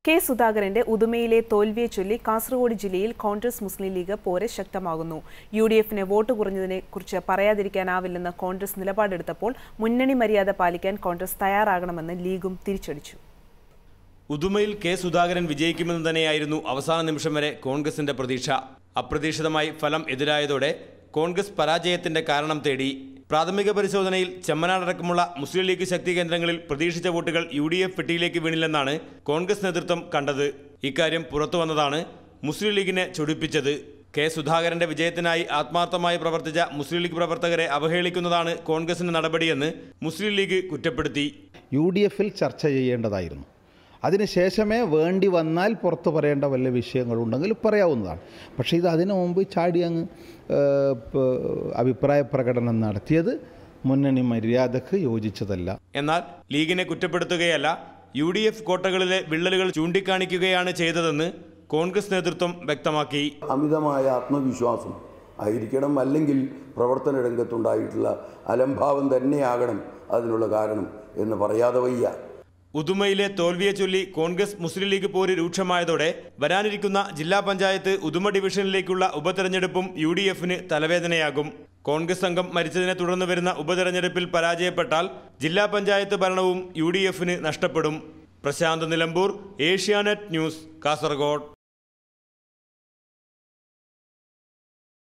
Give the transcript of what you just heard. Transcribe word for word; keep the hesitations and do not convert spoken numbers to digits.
K സുധാകരന്റെ ഉദുമയിലെ തോൽവിയെ ചൊല്ലി കാസർഗോഡ് ജില്ലയിൽ കോൺഗ്രസ് മുസ്ലിം ലീഗ് പോര് ശക്തമാകുന്നു. യു ഡി എഫിന് വോട്ട് കുറഞ്ഞതിനെ കുറിച്ച് പറയാതിരിക്കാനാവില്ലെന്ന് കോൺഗ്രസ് നിലപാടെടുത്തപ്പോൾ മുന്നണി മര്യാദ പാലിക്കാൻ കോൺഗ്രസ് തയ്യാറാകണമെന്ന് ലീഗും തിരിച്ചടിച്ചു. ഉദുമയിൽ കെ സുധാകരൻ വിജയിക്കുമെന്ന് തന്നെയായിരുന്നു അവസാന നിമിഷം വരെ കോൺഗ്രസിന്റെ പ്രതീക്ഷ. അപ്രതീക്ഷിതമായി ഫലം എതിരായതോടെ കോൺഗ്രസ് പരാജയത്തിന്റെ കാരണം തേടി. പ്രാഥമിക പരിശോധനയിൽ ചെമ്മനാടടക്കമുള്ള മുസ്ലിം ലീഗ് ശക്തി കേന്ദ്രങ്ങളിൽ പ്രതീക്ഷിച്ച വോട്ടുകൾ യു ഡി എഫ് പെട്ടിയിലേക്ക് വീണില്ലെന്നാണ് കോൺഗ്രസ് നേതൃത്വം കണ്ടത്. ഇക്കാര്യം പുറത്തുവന്നതാണ് മുസ്ലിം ലീഗിനെ ചൊടിപ്പിച്ചത്. കെ സുധാകരന്റെ വിജയത്തിനായി ആത്മാർത്ഥമായി പ്രവർത്തിച്ച മുസ്ലിം ലീഗ് പ്രവർത്തകരെ അവഹേളിക്കുന്നതാണ് കോൺഗ്രസിന്റെ നടപടിയെന്ന് മുസ്ലിം ലീഗ് കുറ്റപ്പെടുത്തി. യു ഡി എഫിൽ ചർച്ച ചെയ്യേണ്ടതായിരുന്നു. അതിനുശേഷമേ വേണ്ടി വന്നാൽ പുറത്തു പറയേണ്ട വല്ല വിഷയങ്ങളുണ്ടെങ്കിൽ പറയാവുന്നതാണ്. പക്ഷേ ഇത് അതിനു മുമ്പ് ചാടി അങ്ങ് അഭിപ്രായ പ്രകടനം നടത്തിയത് മുന്നണി മര്യാദക്ക് യോജിച്ചതല്ല. എന്നാൽ ലീഗിനെ കുറ്റപ്പെടുത്തുകയല്ല, യു ഡി എഫ് കോട്ടകളിലെ വിള്ളലുകൾ ചൂണ്ടിക്കാണിക്കുകയാണ് ചെയ്തതെന്ന് കോൺഗ്രസ് നേതൃത്വം വ്യക്തമാക്കി. അമിതമായ ആത്മവിശ്വാസം ആയിരിക്കണം, അല്ലെങ്കിൽ പ്രവർത്തന രംഗത്തുണ്ടായിട്ടുള്ള അലംഭാവം തന്നെയാകണം അതിനുള്ള കാരണം എന്ന് പറയാതെ വയ്യ. ഉദുമയിലെ തോൽവിയെ ചൊല്ലി കോൺഗ്രസ് മുസ്ലിം ലീഗ് പോര് രൂക്ഷമായതോടെ വരാനിരിക്കുന്ന ജില്ലാ പഞ്ചായത്ത് ഉദുമ ഡിവിഷനിലേക്കുള്ള ഉപതെരഞ്ഞെടുപ്പും യു ഡി എഫിന് തലവേദനയാകും. കോൺഗ്രസ് അംഗം മരിച്ചതിനെ തുടർന്ന് വരുന്ന ഉപതെരഞ്ഞെടുപ്പിൽ പരാജയപ്പെട്ടാൽ ജില്ലാ പഞ്ചായത്ത് ഭരണവും യു ഡി എഫിന് നഷ്ടപ്പെടും. പ്രശാന്ത് നിലമ്പൂർ, ഏഷ്യാനെറ്റ് ന്യൂസ്, കാസർഗോഡ്.